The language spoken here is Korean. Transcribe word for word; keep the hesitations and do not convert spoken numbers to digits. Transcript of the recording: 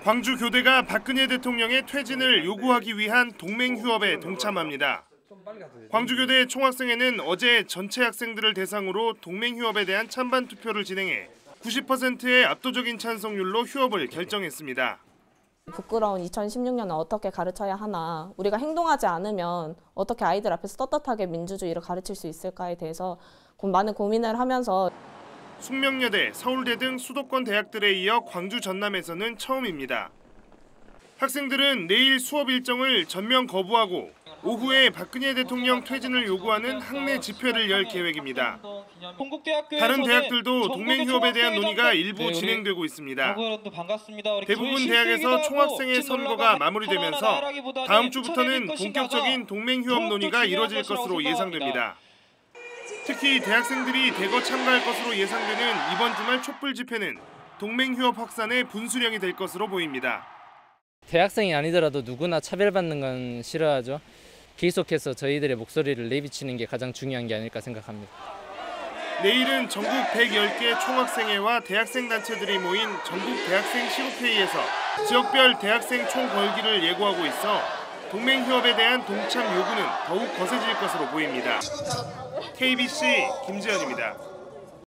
광주 교대가 박근혜 대통령의 퇴진을 요구하기 위한 동맹휴업에 동참합니다. 광주교대 총학생회는 어제 전체 학생들을 대상으로 동맹휴업에 대한 찬반 투표를 진행해 구십 퍼센트의 압도적인 찬성률로 휴업을 결정했습니다. 부끄러운 이천십육 년을 어떻게 가르쳐야 하나, 우리가 행동하지 않으면 어떻게 아이들 앞에서 떳떳하게 민주주의를 가르칠 수 있을까에 대해서 많은 고민을 하면서 숙명여대, 서울대 등 수도권 대학들에 이어 광주 전남에서는 처음입니다. 학생들은 내일 수업 일정을 전면 거부하고 오후에 박근혜 대통령 퇴진을 요구하는 학내 집회를 열 계획입니다. 다른 대학들도 동맹휴업에 대한 논의가 일부 진행되고 있습니다. 대부분 대학에서 총학생회 선거가 마무리되면서 다음 주부터는 본격적인 동맹휴업 논의가 이뤄질 것으로 예상됩니다. 특히 대학생들이 대거 참가할 것으로 예상되는 이번 주말 촛불 집회는 동맹휴업 확산의 분수령이 될 것으로 보입니다. 대학생이 아니더라도 누구나 차별받는 건 싫어하죠. 계속해서 저희들의 목소리를 내비치는 게 가장 중요한 게 아닐까 생각합니다. 내일은 전국 백십 개 총학생회와 대학생 단체들이 모인 전국 대학생 시국회의에서 지역별 대학생 총궐기를 예고하고 있어 동맹휴업에 대한 동참 요구는 더욱 거세질 것으로 보입니다. 케이비씨 김지현입니다.